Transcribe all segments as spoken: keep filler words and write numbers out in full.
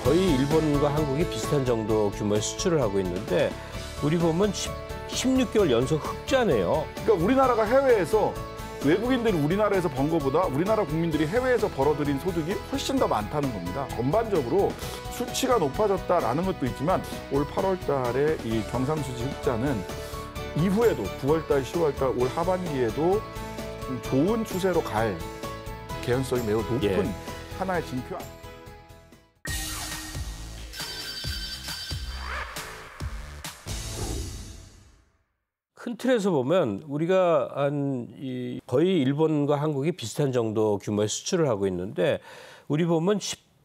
거의 일본과 한국이 비슷한 정도 규모의 수출을 하고 있는데 우리 보면 십육 개월 연속 흑자네요. 그러니까 우리나라가 해외에서 외국인들이 우리나라에서 번 거보다 우리나라 국민들이 해외에서 벌어들인 소득이 훨씬 더 많다는 겁니다. 전반적으로 수치가 높아졌다라는 것도 있지만 올 팔월 달에 이 경상수지 흑자는 이후에도 구월 달, 시월 달, 올 하반기에도 좀 좋은 추세로 갈 개연성이 매우 높은 예. 하나의 징표. 큰 틀에서 보면 우리가 한 이 거의 일본과 한국이 비슷한 정도 규모의 수출을 하고 있는데 우리 보면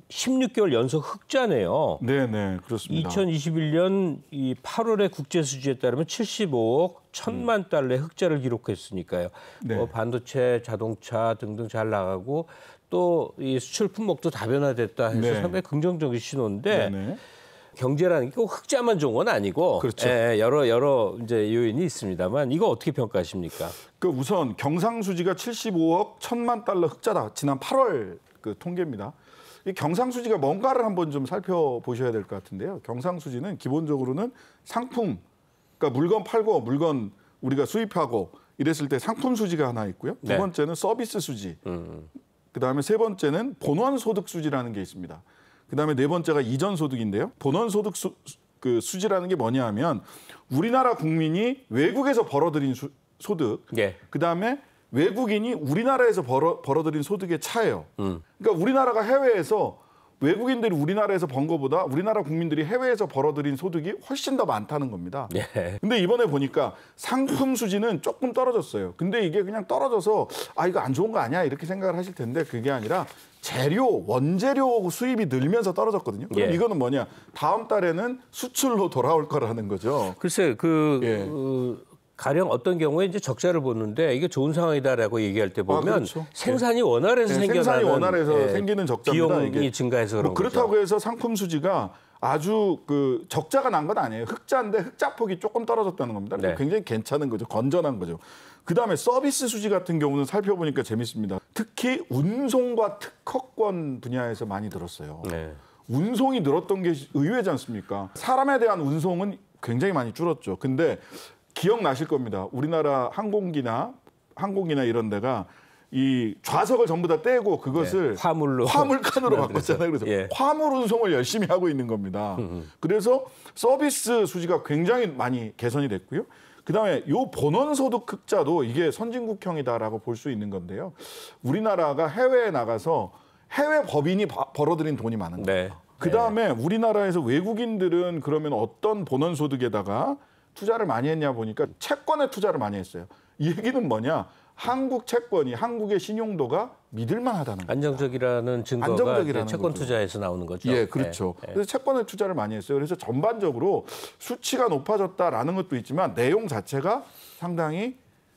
십육 개월 연속 흑자네요. 네네, 그렇습니다. 이천이십일 년 이 팔월의 국제 수지에 따르면 칠십오억 천만 달러의 흑자를 기록했으니까요. 네. 뭐 반도체, 자동차 등등 잘 나가고 또 이 수출 품목도 다변화됐다 해서 네. 상당히 긍정적인 신호인데. 네네. 경제라는 게 꼭 흑자만 좋은 건 아니고 그렇죠. 예, 여러 여러 이제 요인이 있습니다만 이거 어떻게 평가하십니까? 그 우선 경상수지가 칠십오억 천만 달러 흑자다. 지난 팔월 그 통계입니다. 이 경상수지가 뭔가를 한번 좀 살펴보셔야 될 것 같은데요. 경상수지는 기본적으로는 상품, 그러니까 물건 팔고 물건 우리가 수입하고 이랬을 때 상품 수지가 하나 있고요. 두 네. 번째는 서비스 수지. 음. 그다음에 세 번째는 본원소득 수지라는 게 있습니다. 그다음에 네 번째가 이전 소득인데요. 본원 소득 수, 그 수지라는 게 뭐냐 하면 우리나라 국민이 외국에서 벌어들인 수, 소득. 예. 그다음에 외국인이 우리나라에서 벌어, 벌어들인 소득의 차예요. 음. 그러니까 우리나라가 해외에서 외국인들이 우리나라에서 번 거보다 우리나라 국민들이 해외에서 벌어들인 소득이 훨씬 더 많다는 겁니다. 예. 근데 이번에 보니까 상품 수지는 조금 떨어졌어요. 근데 이게 그냥 떨어져서 아 이거 안 좋은 거 아니야 이렇게 생각을 하실 텐데 그게 아니라 재료, 원재료 수입이 늘면서 떨어졌거든요. 그럼 예. 이거는 뭐냐? 다음 달에는 수출로 돌아올 거라는 거죠. 글쎄 그 예. 어, 가령 어떤 경우에 이제 적자를 보는데 이게 좋은 상황이다라고 얘기할 때 보면 아, 그렇죠. 생산이 원활해서 네, 생겨나는 생산이 원활해서 예, 생기는 적자입니다. 비용이 이게. 증가해서 그런 뭐 그렇다고 거죠. 해서 상품 수지가 아주 그 적자가 난 건 아니에요. 흑자인데 흑자폭이 조금 떨어졌다는 겁니다. 네. 굉장히 괜찮은 거죠. 건전한 거죠. 그다음에 서비스 수지 같은 경우는 살펴보니까 재밌습니다. 특히 운송과 특허권 분야에서 많이 늘었어요. 네. 운송이 늘었던 게 의외지 않습니까? 사람에 대한 운송은 굉장히 많이 줄었죠. 근데 기억나실 겁니다. 우리나라 항공기나 항공이나 이런 데가 이 좌석을 전부 다 떼고 그것을 네, 화물로 화물칸으로 바꿨잖아요. 그래서 예. 화물 운송을 열심히 하고 있는 겁니다. 그래서 서비스 수지가 굉장히 많이 개선이 됐고요. 그다음에 요 본원소득 흑자도 이게 선진국형이다라고 볼 수 있는 건데요. 우리나라가 해외에 나가서 해외 법인이 바, 벌어들인 돈이 많은 거예요. 네. 그다음에 네. 우리나라에서 외국인들은 그러면 어떤 본원소득에다가 투자를 많이 했냐 보니까 채권에 투자를 많이 했어요. 이 얘기는 뭐냐? 한국 채권이 한국의 신용도가 믿을만하다는 거예요. 안정적이라는 증거가 안정적이라는 채권 거죠. 투자에서 나오는 거죠. 예, 그렇죠. 네. 그래서 채권에 투자를 많이 했어요. 그래서 전반적으로 수치가 높아졌다라는 것도 있지만 내용 자체가 상당히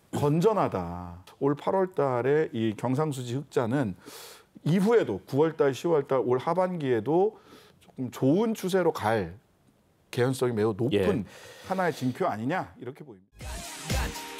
건전하다. 올 팔월 달에 이 경상수지 흑자는 이후에도 구월 달, 시월 달, 올 하반기에도 조금 좋은 추세로 갈 개연성이 매우 높은 예. 하나의 징표 아니냐 이렇게 보입니다.